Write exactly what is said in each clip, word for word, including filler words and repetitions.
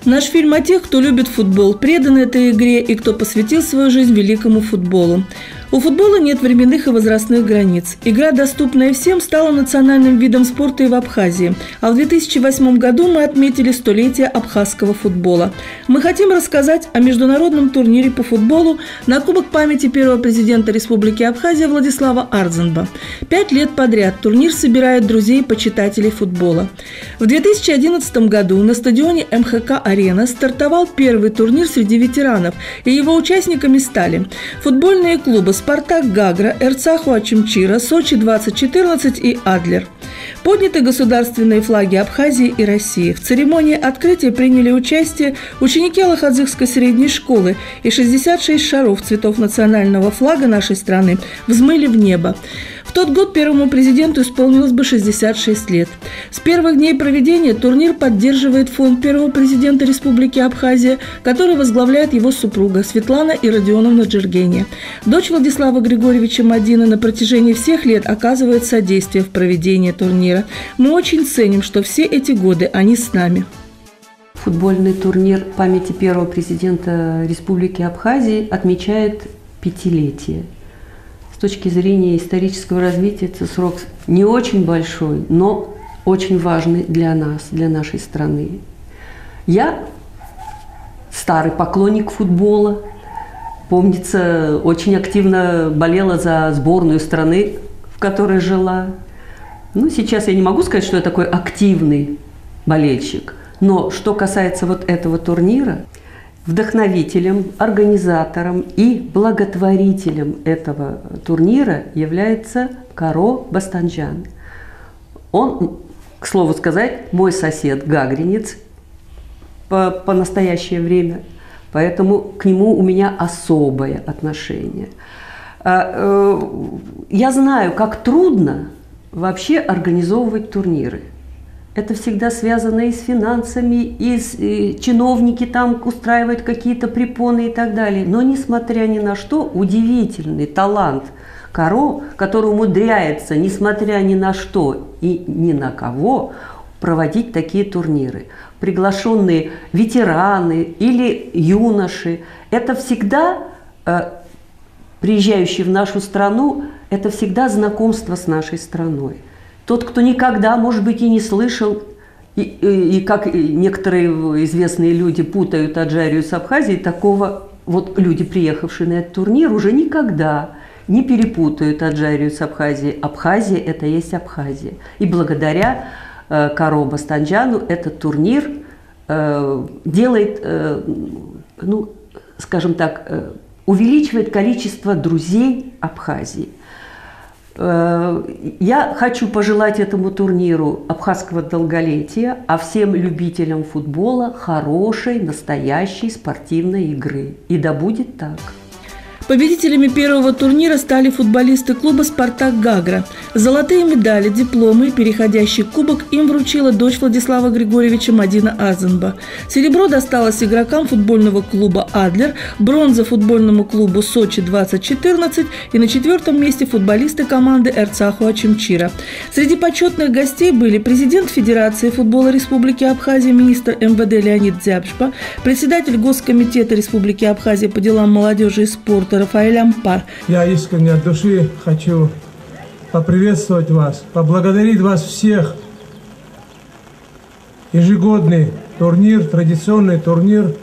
Наш фильм о тех, кто любит футбол, предан этой игре и кто посвятил свою жизнь великому футболу. У футбола нет временных и возрастных границ. Игра, доступная всем, стала национальным видом спорта и в Абхазии. А в две тысячи восьмом году мы отметили столетие абхазского футбола. Мы хотим рассказать о международном турнире по футболу на Кубок памяти первого президента Республики Абхазия Владислава Ардзинба. Пять лет подряд турнир собирает друзей и почитателей футбола. В две тысячи одиннадцатом году на стадионе эм ха ка-арена стартовал первый турнир среди ветеранов, и его участниками стали футбольные клубы «Спартак Гагра», «Эрцаху Ачимчира», «Сочи двадцать четырнадцать» и «Адлер». Подняты государственные флаги Абхазии и России. В церемонии открытия приняли участие ученики Алахадзыкской средней школы, и шестьдесят шесть шаров цветов национального флага нашей страны взмыли в небо. В тот год первому президенту исполнилось бы шестьдесят шесть лет. С первых дней проведения турнир поддерживает фонд первого президента Республики Абхазия, который возглавляет его супруга Светлана Иродионовна Джергения. Дочь Владислава Григорьевича Мадина на протяжении всех лет оказывает содействие в проведении турнира. Мы очень ценим, что все эти годы они с нами. Футбольный турнир памяти первого президента Республики Абхазия отмечает пятилетие. С точки зрения исторического развития это срок не очень большой, но очень важный для нас, для нашей страны. Я старый поклонник футбола. Помнится, очень активно болела за сборную страны, в которой жила. Ну, сейчас я не могу сказать, что я такой активный болельщик. Но что касается вот этого турнира, вдохновителем, организатором и благотворителем этого турнира является Каро Бастанджан. Он, к слову сказать, мой сосед, гагринец по, по настоящее время, поэтому к нему у меня особое отношение. Я знаю, как трудно вообще организовывать турниры. Это всегда связано и с финансами, и, с, и чиновники там устраивают какие-то препоны и так далее. Но, несмотря ни на что, удивительный талант Каро, который умудряется, несмотря ни на что и ни на кого, проводить такие турниры. Приглашенные ветераны или юноши. Это всегда, э, приезжающие в нашу страну, это всегда знакомство с нашей страной. Тот, кто никогда, может быть, и не слышал, и, и, и как некоторые известные люди путают Аджарию с Абхазией, такого вот люди, приехавшие на этот турнир, уже никогда не перепутают Аджарию с Абхазией. Абхазия – это есть Абхазия. И благодаря э, Каро Бастанджану этот турнир э, делает, э, ну, скажем так, э, увеличивает количество друзей Абхазии. Я хочу пожелать этому турниру абхазского долголетия, а всем любителям футбола хорошей, настоящей спортивной игры. И да будет так. Победителями первого турнира стали футболисты клуба «Спартак Гагра». Золотые медали, дипломы и переходящий кубок им вручила дочь Владислава Григорьевича Мадина Ардзинба. Серебро досталось игрокам футбольного клуба «Адлер», бронза футбольному клубу «Сочи двадцать четырнадцать» и на четвертом месте футболисты команды «Эрцаху Ачимчира». Среди почетных гостей были президент Федерации футбола Республики Абхазия, министр эм вэ дэ Леонид Дзябшпа, председатель Госкомитета Республики Абхазия по делам молодежи и спорта Рафаэль Ампар. Я искренне от души хочу поприветствовать вас, поблагодарить вас всех. Ежегодный турнир, традиционный турнир,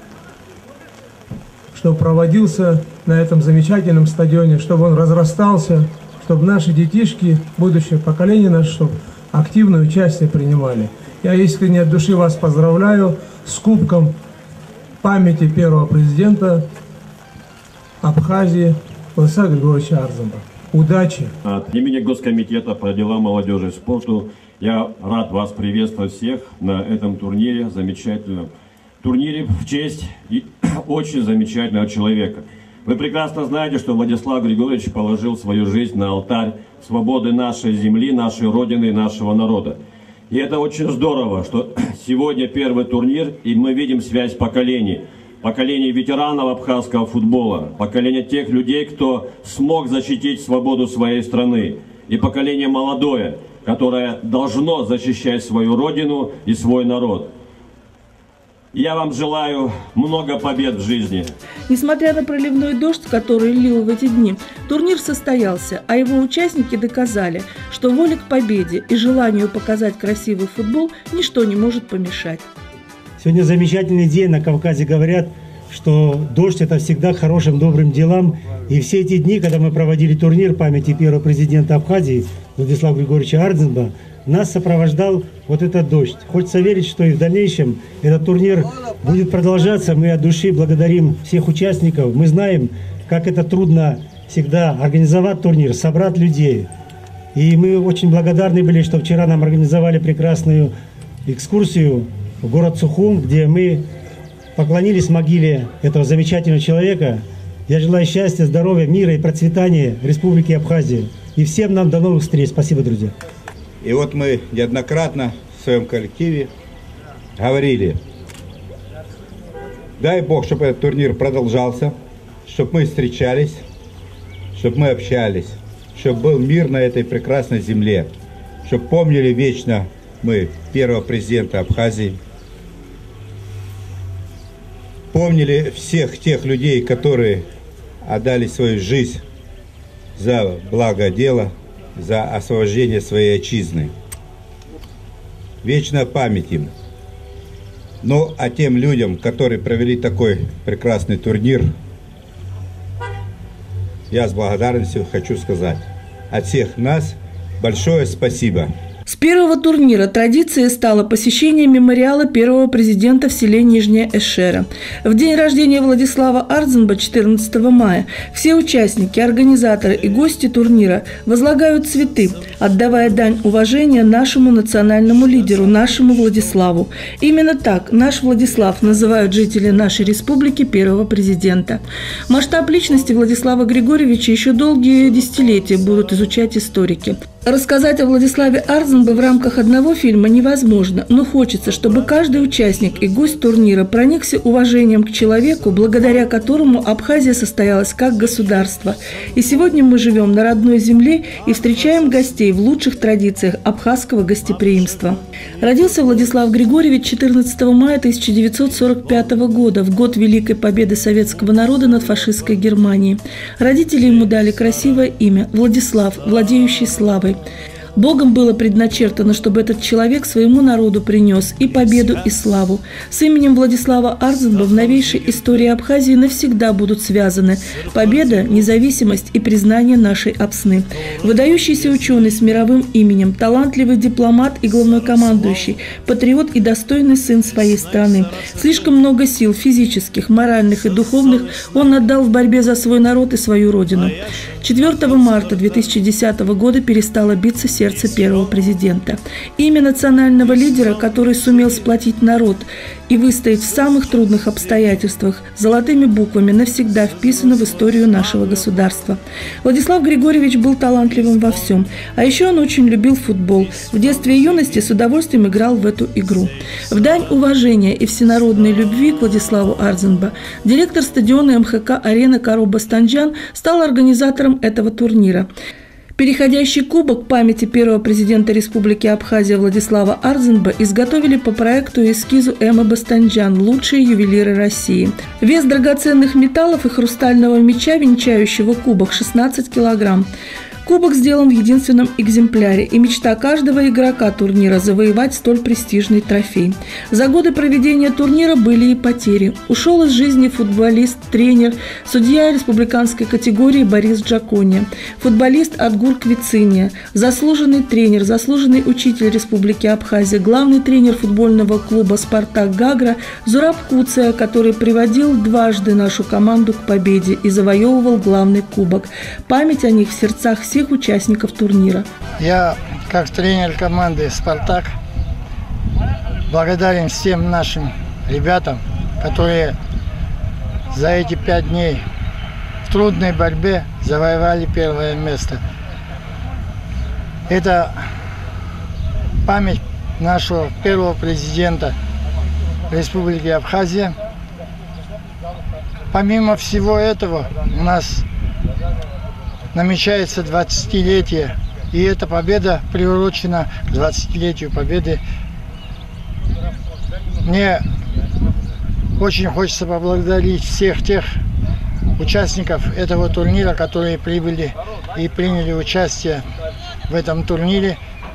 что проводился на этом замечательном стадионе, чтобы он разрастался, чтобы наши детишки, будущее поколение наше, чтобы активное участие принимали. Я искренне от души вас поздравляю с кубком памяти первого президента Абхазии Владислава Григорьевича Ардзинба. Удачи! От имени Госкомитета по делам молодежи и спорту я рад вас приветствовать всех на этом турнире, замечательном турнире в честь и очень замечательного человека. Вы прекрасно знаете, что Владислав Григорьевич положил свою жизнь на алтарь свободы нашей земли, нашей Родины и нашего народа. И это очень здорово, что сегодня первый турнир, и мы видим связь поколений. Поколение ветеранов абхазского футбола, поколение тех людей, кто смог защитить свободу своей страны, и поколение молодое, которое должно защищать свою родину и свой народ. Я вам желаю много побед в жизни. Несмотря на проливной дождь, который лил в эти дни, турнир состоялся, а его участники доказали, что воле к победе и желанию показать красивый футбол ничто не может помешать. Сегодня замечательный день на Кавказе. Говорят, что дождь – это всегда к хорошим, добрым делам. И все эти дни, когда мы проводили турнир памяти первого президента Абхазии Владислава Григорьевича Ардзинба, нас сопровождал вот этот дождь. Хочется верить, что и в дальнейшем этот турнир будет продолжаться. Мы от души благодарим всех участников. Мы знаем, как это трудно всегда организовать турнир, собрать людей. И мы очень благодарны были, что вчера нам организовали прекрасную экскурсию в город Сухум, где мы поклонились могиле этого замечательного человека. Я желаю счастья, здоровья, мира и процветания Республике Абхазия. И всем нам до новых встреч. Спасибо, друзья. И вот мы неоднократно в своем коллективе говорили, дай Бог, чтобы этот турнир продолжался, чтобы мы встречались, чтобы мы общались, чтобы был мир на этой прекрасной земле, чтобы помнили вечно мы первого президента Абхазии, помнили всех тех людей, которые отдали свою жизнь за благо дела, за освобождение своей отчизны. Вечная память им. Ну, а тем людям, которые провели такой прекрасный турнир, я с благодарностью хочу сказать от всех нас большое спасибо. С первого турнира традицией стало посещение мемориала первого президента в селе Нижняя Эшера. В день рождения Владислава Ардзинба, четырнадцатого мая, все участники, организаторы и гости турнира возлагают цветы, отдавая дань уважения нашему национальному лидеру, нашему Владиславу. Именно так наш Владислав называют жители нашей республики первого президента. Масштаб личности Владислава Григорьевича еще долгие десятилетия будут изучать историки. Рассказать о Владиславе Ардзинбе в рамках одного фильма невозможно, но хочется, чтобы каждый участник и гость турнира проникся уважением к человеку, благодаря которому Абхазия состоялась как государство. И сегодня мы живем на родной земле и встречаем гостей в лучших традициях абхазского гостеприимства. Родился Владислав Григорьевич четырнадцатого мая тысяча девятьсот сорок пятого года, в год Великой Победы советского народа над фашистской Германией. Родители ему дали красивое имя – Владислав, владеющий славой. Богом было предначертано, чтобы этот человек своему народу принес и победу, и славу. С именем Владислава Ардзинба в новейшей истории Абхазии навсегда будут связаны победа, независимость и признание нашей Апсны. Выдающийся ученый с мировым именем, талантливый дипломат и главнокомандующий, патриот и достойный сын своей страны. Слишком много сил физических, моральных и духовных он отдал в борьбе за свой народ и свою родину. четвёртого марта две тысячи десятого года перестало биться сердце первого президента. Имя национального лидера, который сумел сплотить народ и выстоять в самых трудных обстоятельствах, золотыми буквами навсегда вписано в историю нашего государства. Владислав Григорьевич был талантливым во всем, а еще он очень любил футбол. В детстве и юности с удовольствием играл в эту игру. В дань уважения и всенародной любви к Владиславу Ардзинба директор стадиона эм ха ка «Арена Каро-Бастанджан» стал организатором этого турнира. Переходящий кубок памяти первого президента Республики Абхазия Владислава Ардзинба изготовили по проекту и эскизу Эммы Бастанджан «Лучшие ювелиры России». Вес драгоценных металлов и хрустального меча, венчающего кубок, шестнадцать килограмм. Кубок сделан в единственном экземпляре, и мечта каждого игрока турнира – завоевать столь престижный трофей. За годы проведения турнира были и потери. Ушел из жизни футболист, тренер, судья республиканской категории Борис Джакония, футболист Адгур Квициния, заслуженный тренер, заслуженный учитель Республики Абхазия, главный тренер футбольного клуба «Спартак Гагра» Зураб Куция, который приводил дважды нашу команду к победе и завоевывал главный кубок. Память о них в сердцах всех участников турнира. Я, как тренер команды «Спартак», благодарен всем нашим ребятам, которые за эти пять дней в трудной борьбе завоевали первое место. Это память нашего первого президента Республики Абхазия. Помимо всего этого, у нас намечается двадцатилетие, и эта победа приурочена к двадцатилетию победы. Мне очень хочется поблагодарить всех тех участников этого турнира, которые прибыли и приняли участие в этом турнире.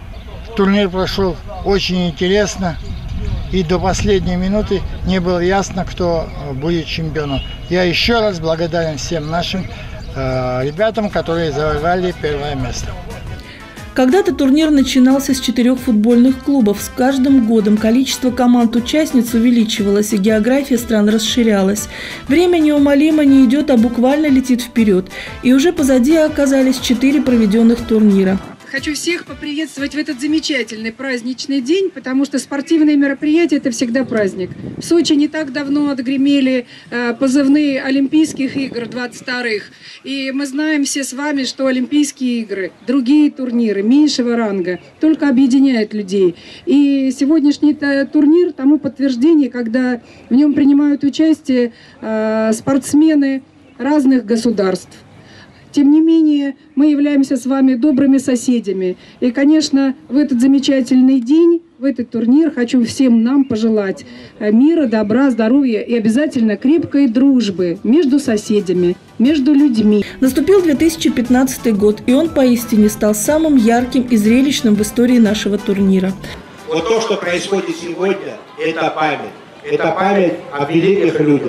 Турнир прошел очень интересно, и до последней минуты не было ясно, кто будет чемпионом. Я еще раз благодарен всем нашим э, ребятам, которые завоевали первое место. Когда-то турнир начинался с четырех футбольных клубов. С каждым годом количество команд-участниц увеличивалось, и география стран расширялась. Время неумолимо не идет, а буквально летит вперед. И уже позади оказались четыре проведенных турнира. Хочу всех поприветствовать в этот замечательный праздничный день, потому что спортивные мероприятия – это всегда праздник. В Сочи не так давно отгремели э, позывные Олимпийских игр двадцать вторых. И мы знаем все с вами, что Олимпийские игры, другие турниры меньшего ранга только объединяют людей. И сегодняшний турнир тому подтверждение, когда в нем принимают участие э, спортсмены разных государств. Тем не менее, мы являемся с вами добрыми соседями. И, конечно, в этот замечательный день, в этот турнир хочу всем нам пожелать мира, добра, здоровья и обязательно крепкой дружбы между соседями, между людьми. Наступил две тысячи пятнадцатый год, и он поистине стал самым ярким и зрелищным в истории нашего турнира. Вот то, что происходит сегодня, это память. Это память о великих людях.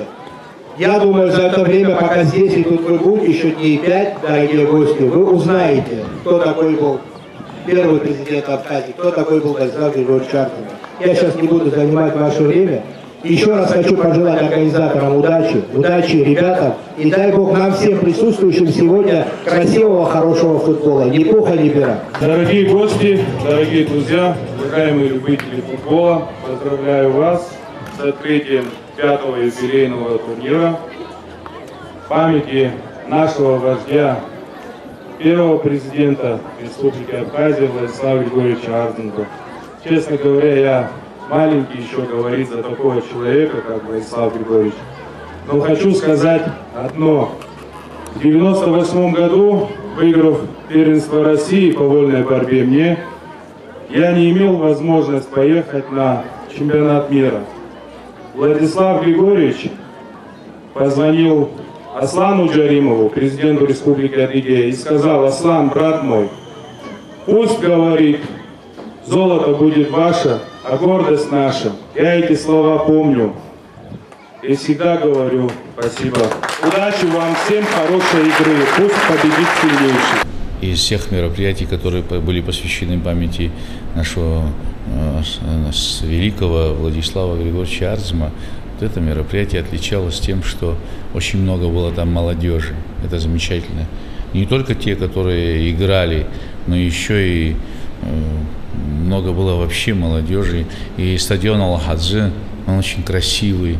Я думаю, за это время, пока здесь и тут вы будете, еще дней пять, дорогие гости, вы узнаете, кто такой был первый президент Абхазии, кто такой был Владислав Григорьевич Артемов. Я сейчас не буду занимать ваше время. Еще раз хочу пожелать организаторам удачи, удачи ребятам, и дай Бог нам всем присутствующим сегодня красивого, хорошего футбола, ни пуха, ни пера. Дорогие гости, дорогие друзья, уважаемые любители футбола, поздравляю вас с открытием пятого юбилейного турнира в памяти нашего вождя, первого президента Республики Абхазия Владислава Григорьевича Артемова. Честно говоря, я маленький еще говорить за такого человека, как Владислав Григорьевич. Но хочу сказать одно. В девяносто восьмом году, выиграв первенство России по вольной борьбе мне, я не имел возможности поехать на чемпионат мира. Владислав Григорьевич позвонил Аслану Джаримову, президенту Республики Адыгея, и сказал: Аслан, брат мой, пусть, говорит, золото будет ваше, а гордость наша. Я эти слова помню и всегда говорю спасибо. Удачи вам всем, хорошей игры, пусть победит сильнейший. Из всех мероприятий, которые были посвящены памяти нашего э, великого Владислава Григорьевича Артемова, вот это мероприятие отличалось тем, что очень много было там молодежи. Это замечательно. Не только те, которые играли, но еще и э, много было вообще молодежи. И стадион Ал-Хадзи, он очень красивый.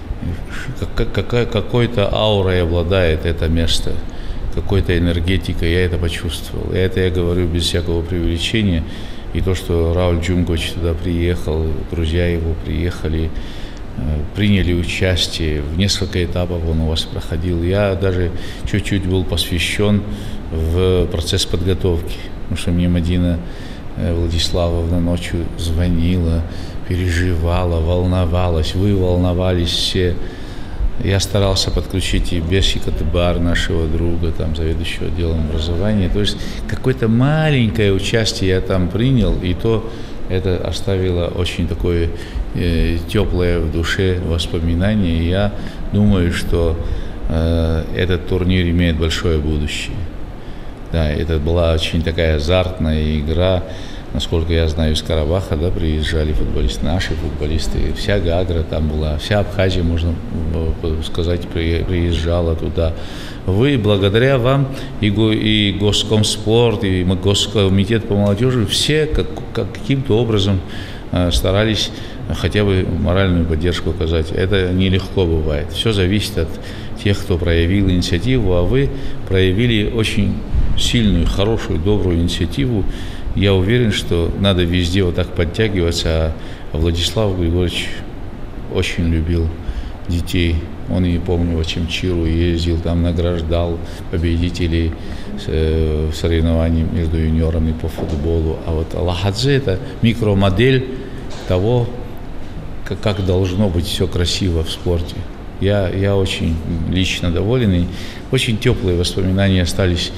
Какая, какой-то аурой обладает это место, какой-то энергетикой, я это почувствовал. И это я говорю без всякого преувеличения. И то, что Рауль Джумкович туда приехал, друзья его приехали, приняли участие, в несколько этапов он у вас проходил. Я даже чуть-чуть был посвящен в процесс подготовки, потому что мне Мадина Владиславовна ночью звонила, переживала, волновалась, вы волновались все. Я старался подключить и Бешика Тыбар, нашего друга, там, заведующего отделом образования. То есть какое-то маленькое участие я там принял, и то это оставило очень такое э, теплое в душе воспоминание. И я думаю, что э, этот турнир имеет большое будущее. Да, это была очень такая азартная игра. Насколько я знаю, из Карабаха, да, приезжали футболисты, наши футболисты, вся Гагра там была, вся Абхазия, можно сказать, приезжала туда. Вы, благодаря вам, и, и Госкомспорт, и Госкомитет по молодежи, все как, каким-то образом старались хотя бы моральную поддержку оказать. Это нелегко бывает. Все зависит от тех, кто проявил инициативу, а вы проявили очень сильную, хорошую, добрую инициативу. Я уверен, что надо везде вот так подтягиваться. А Владислав Григорьевич очень любил детей. Он, я помню, в Чемчиру ездил, там награждал победителей в соревнованиях между юниорами по футболу. А вот Ал-Хадзи – это микромодель того, как, как должно быть все красиво в спорте. Я, я очень лично доволен, и очень теплые воспоминания остались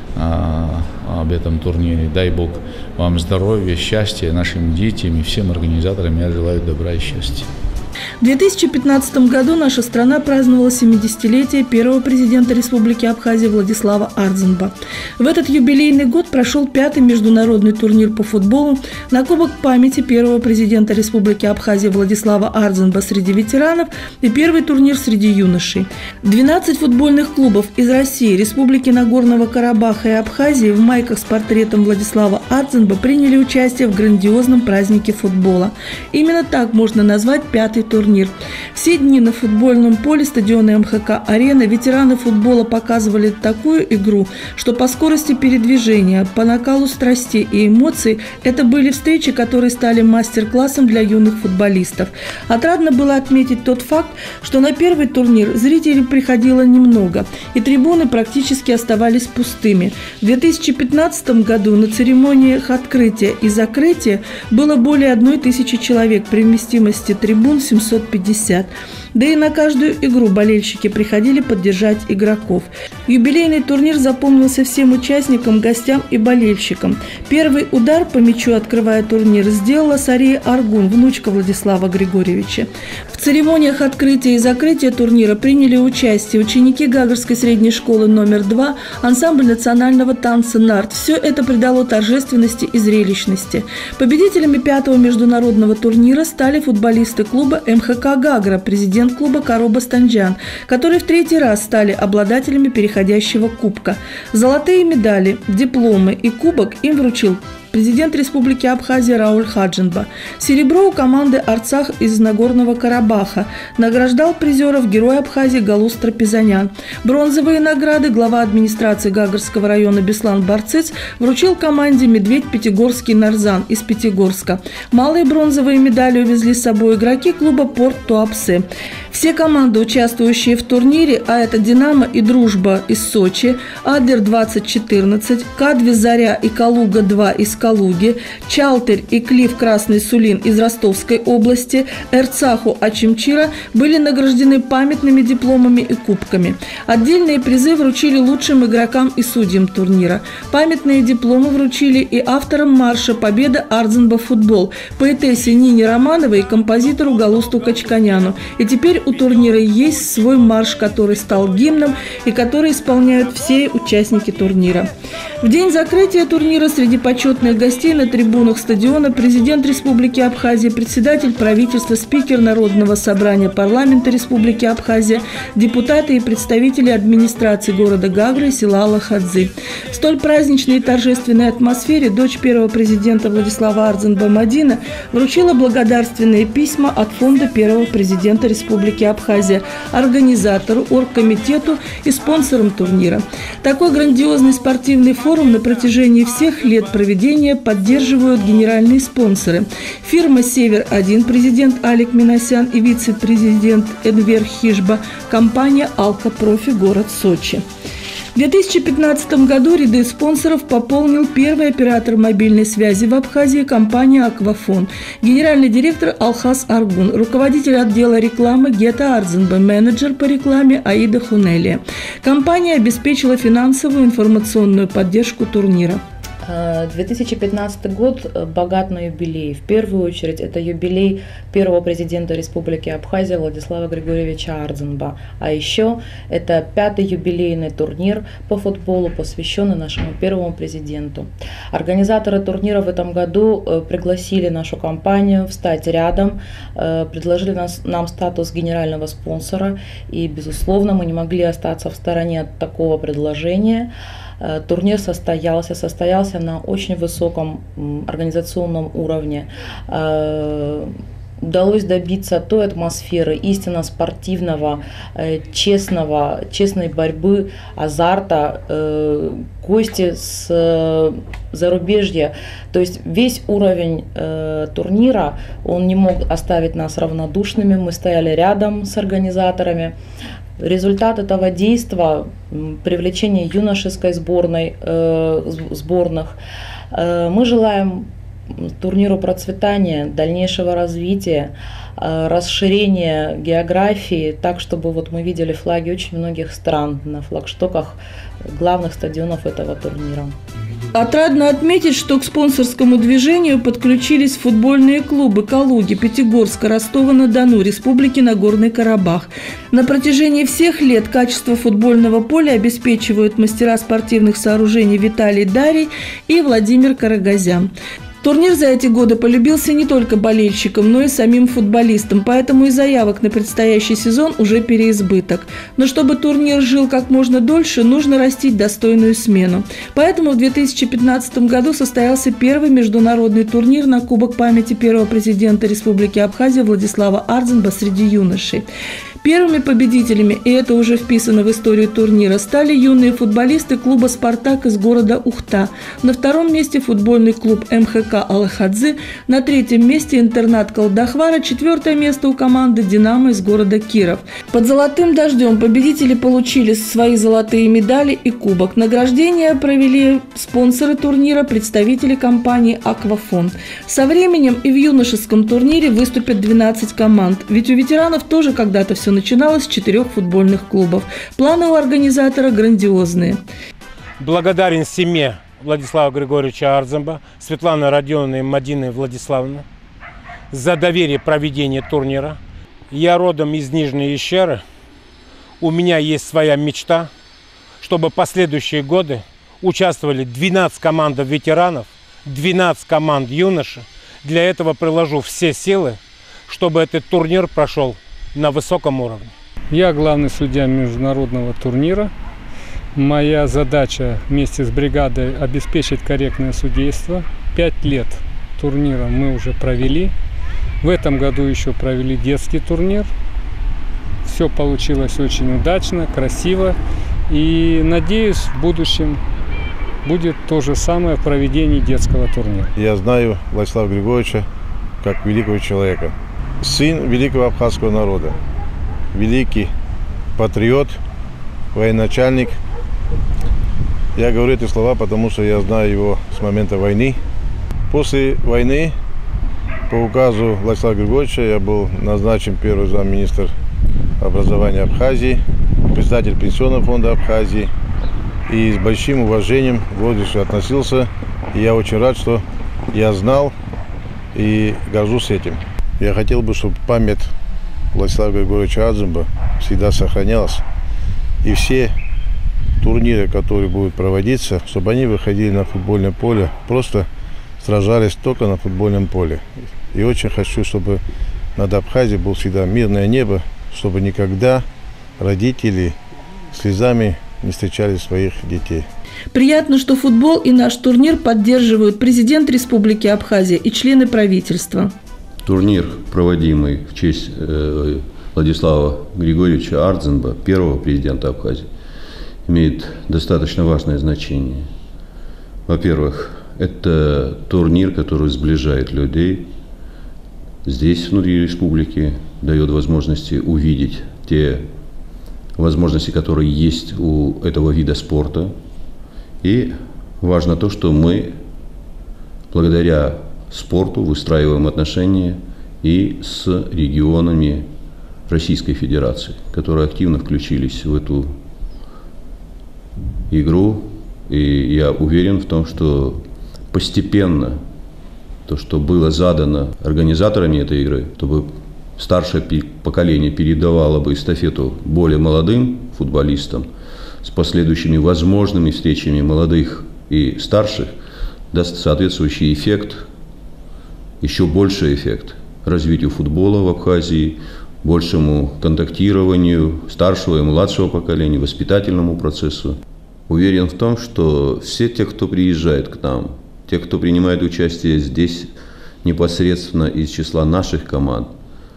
а, об этом турнире. Дай Бог вам здоровья, счастья, нашим детям и всем организаторам я желаю добра и счастья. В две тысячи пятнадцатом году наша страна праздновала семидесятилетие первого президента Республики Абхазия Владислава Ардзинба. В этот юбилейный год прошел пятый международный турнир по футболу на Кубок памяти первого президента Республики Абхазия Владислава Ардзинба среди ветеранов и первый турнир среди юношей. двенадцать футбольных клубов из России, Республики Нагорного Карабаха и Абхазии в майках с портретом Владислава Ардзинба приняли участие в грандиозном празднике футбола. Именно так можно назвать пятый турнир. Все дни на футбольном поле стадиона эм ха ка-арена ветераны футбола показывали такую игру, что по скорости передвижения, по накалу страстей и эмоций это были встречи, которые стали мастер-классом для юных футболистов. Отрадно было отметить тот факт, что на первый турнир зрителей приходило немного, и трибуны практически оставались пустыми. В две тысячи пятнадцатом году на церемониях открытия и закрытия было более одной тысячи человек, при вместимости трибун семьсот пятьдесят. Да и на каждую игру болельщики приходили поддержать игроков. Юбилейный турнир запомнился всем участникам, гостям и болельщикам. Первый удар по мячу, открывая турнир, сделала Сария Аргун, внучка Владислава Григорьевича. В церемониях открытия и закрытия турнира приняли участие ученики Гагарской средней школы номер два, ансамбль национального танца «Нарт». Все это придало торжественности и зрелищности. Победителями пятого международного турнира стали футболисты клуба эм ха ка «Гагра», президент клуба Кароба Станджан, которые в третий раз стали обладателями переходящего кубка. Золотые медали, дипломы и кубок им вручил президент Республики Абхазия Рауль Хаджинба. Серебро у команды «Арцах» из Нагорного Карабаха. Награждал призеров герой Абхазии Галус Трапезанян. Бронзовые награды глава администрации Гагарского района Беслан Барциц вручил команде «Медведь Пятигорский Нарзан» из Пятигорска. Малые бронзовые медали увезли с собой игроки клуба «Порт Туапсе». Все команды, участвующие в турнире, а это «Динамо» и «Дружба» из Сочи, «Адлер двадцать четырнадцать», «Кадви Заря» и «Калуга-два» из Калуги, «Чалтырь» и «Клифф Красный Сулин» из Ростовской области, «Эрцаху» Ачимчира были награждены памятными дипломами и кубками. Отдельные призы вручили лучшим игрокам и судьям турнира. Памятные дипломы вручили и авторам марша «Победа Ардзинба футбол», поэтессе Нине Романовой и композитору Галусту Качканяну. И теперь у турнира есть свой марш, который стал гимном и который исполняют все участники турнира. В день закрытия турнира среди почетных гостей на трибунах стадиона президент Республики Абхазия, председатель правительства, спикер Народного собрания парламента Республики Абхазия, депутаты и представители администрации города Гагры и села Алахадзы. В столь праздничной и торжественной атмосфере дочь первого президента Владислава Ардзинба Мадина вручила благодарственные письма от фонда первого президента Республики Абхазия, организатору, оргкомитету и спонсорам турнира. Такой грандиозный спортивный форум на протяжении всех лет проведения поддерживают генеральные спонсоры. Фирма «Север-один», президент Алик Минасян и вице-президент Энвер Хижба, компания «Алка-Профи», город Сочи. В две тысячи пятнадцатом году ряды спонсоров пополнил первый оператор мобильной связи в Абхазии компания «Аквафон», генеральный директор Алхас Аргун, руководитель отдела рекламы Гета Ардзинба, менеджер по рекламе Аида Хунелия. Компания обеспечила финансовую и информационную поддержку турнира. две тысячи пятнадцатый год богат на юбилей. В первую очередь это юбилей первого президента Республики Абхазия Владислава Григорьевича Ардзинба. А еще это пятый юбилейный турнир по футболу, посвященный нашему первому президенту. Организаторы турнира в этом году пригласили нашу компанию встать рядом, предложили нас, нам статус генерального спонсора. И, безусловно, мы не могли остаться в стороне от такого предложения. Турнир состоялся, состоялся на очень высоком организационном уровне. Удалось добиться той атмосферы истинно спортивного, честного, честной борьбы, азарта, гости с зарубежья. То есть весь уровень турнира, он не мог оставить нас равнодушными. Мы стояли рядом с организаторами. Результат этого действия – привлечение юношеской сборной, э, сборных. Э, мы желаем турниру процветания, дальнейшего развития. расширение географии так, чтобы вот мы видели флаги очень многих стран на флагштоках главных стадионов этого турнира. Отрадно отметить, что к спонсорскому движению подключились футбольные клубы Калуги, Пятигорска, Ростова-на-Дону, Республики Нагорный Карабах. На протяжении всех лет качество футбольного поля обеспечивают мастера спортивных сооружений Виталий Дарий и Владимир Карагозян. Турнир за эти годы полюбился не только болельщикам, но и самим футболистам, поэтому и заявок на предстоящий сезон уже переизбыток. Но чтобы турнир жил как можно дольше, нужно растить достойную смену. Поэтому в две тысячи пятнадцатом году состоялся первый международный турнир на Кубок памяти первого президента Республики Абхазия Владислава Ардзинба среди юношей. Первыми победителями, и это уже вписано в историю турнира, стали юные футболисты клуба «Спартак» из города Ухта. На втором месте футбольный клуб эм ха ка «Алахадзы», на третьем месте интернат Колдахвара, четвертое место у команды «Динамо» из города Киров. Под золотым дождем победители получили свои золотые медали и кубок. Награждение провели спонсоры турнира, представители компании «Аквафон». Со временем и в юношеском турнире выступят двенадцать команд, ведь у ветеранов тоже когда-то все начиналось с четырех футбольных клубов. Планы у организатора грандиозные. Благодарен семье Владислава Григорьевича Ардзинба, Светланы Родионовны и Мадины Владиславовны за доверие проведения турнира. Я родом из Нижней Ещеры. У меня есть своя мечта, чтобы последующие годы участвовали двенадцать команд ветеранов, двенадцать команд юношей. Для этого приложу все силы, чтобы этот турнир прошел на высоком уровне. Я главный судья международного турнира. Моя задача вместе с бригадой обеспечить корректное судейство. Пять лет турнира мы уже провели. В этом году еще провели детский турнир. Все получилось очень удачно, красиво. И надеюсь, в будущем будет то же самое в проведении детского турнира. Я знаю Владислава Григорьевича как великого человека. Сын великого абхазского народа, великий патриот, военачальник. Я говорю эти слова, потому что я знаю его с момента войны. После войны, по указу Владислава Григорьевича, я был назначен первый замминистра образования Абхазии, председатель Пенсионного фонда Абхазии. И с большим уважением к Владиславу относился. И я очень рад, что я знал и горжусь этим. Я хотел бы, чтобы память Владислава Григорьевича Ардзинба всегда сохранялась. И все турниры, которые будут проводиться, чтобы они выходили на футбольное поле, просто сражались только на футбольном поле. И очень хочу, чтобы над Абхазией было всегда мирное небо, чтобы никогда родители слезами не встречали своих детей. Приятно, что футбол и наш турнир поддерживают президент Республики Абхазия и члены правительства. Турнир, проводимый в честь э, Владислава Григорьевича Ардзинба, первого президента Абхазии, имеет достаточно важное значение. Во-первых, это турнир, который сближает людей здесь, внутри республики, дает возможности увидеть те возможности, которые есть у этого вида спорта. И важно то, что мы, благодаря спорту, выстраиваем отношения и с регионами Российской Федерации, которые активно включились в эту игру. И я уверен в том, что постепенно то, что было задано организаторами этой игры, чтобы старшее поколение передавало бы эстафету более молодым футболистам с последующими возможными встречами молодых и старших, даст соответствующий эффект, еще больший эффект развитию футбола в Абхазии, большему контактированию старшего и младшего поколения, воспитательному процессу. Уверен в том, что все те, кто приезжает к нам, те, кто принимает участие здесь непосредственно из числа наших команд,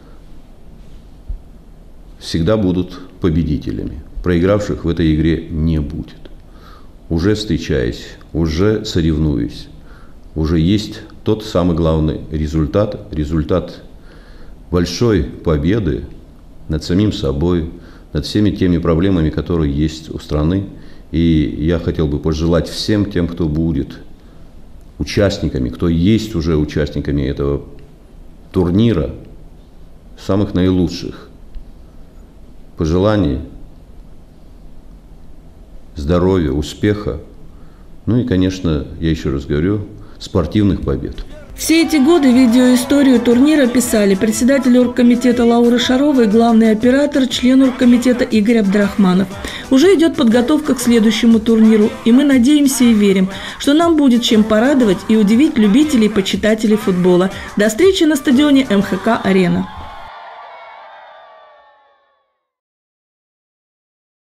всегда будут победителями. Проигравших в этой игре не будет. Уже встречаясь, уже соревнуясь, уже есть тот самый главный результат, результат большой победы над самим собой, над всеми теми проблемами, которые есть у страны. И я хотел бы пожелать всем тем, кто будет участниками, кто есть уже участниками этого турнира, самых наилучших пожеланий, здоровья, успеха, ну и, конечно, я еще раз говорю, спортивных побед. Все эти годы видеоисторию турнира писали председатель оргкомитета Лаура Шарова и главный оператор, член оргкомитета Игорь Абдрахманов. Уже идет подготовка к следующему турниру, и мы надеемся и верим, что нам будет чем порадовать и удивить любителей и почитателей футбола. До встречи на стадионе эм ха ка «Арена».